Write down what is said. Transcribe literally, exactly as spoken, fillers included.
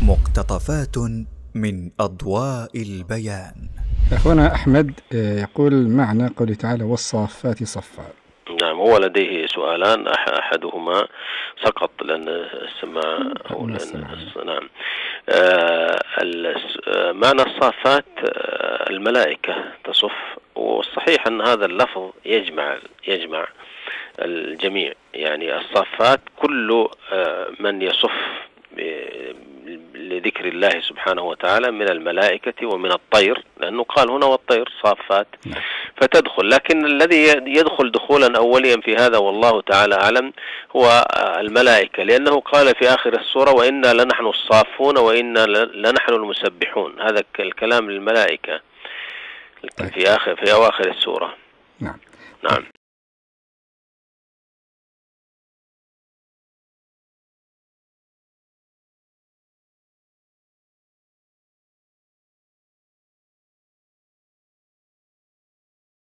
مقتطفات من أضواء البيان. أخونا أحمد يقول معنى قوله تعالى والصافات صفا. نعم، هو لديه سؤالان، أحدهما سقط لأن السماع أو لأن نعم. آه معنى الصافات آه الملائكة تصف، والصحيح أن هذا اللفظ يجمع يجمع الجميع، يعني الصافات كل آه من يصف لذكر الله سبحانه وتعالى من الملائكة ومن الطير، لأنه قال هنا والطير صافات فتدخل، لكن الذي يدخل دخولا أوليا في هذا والله تعالى أعلم هو الملائكة، لأنه قال في آخر السورة وإنا لنحن الصافون وإنا لنحن المسبحون، هذا الكلام للملائكة في آخر في أواخر السورة. نعم. نعم.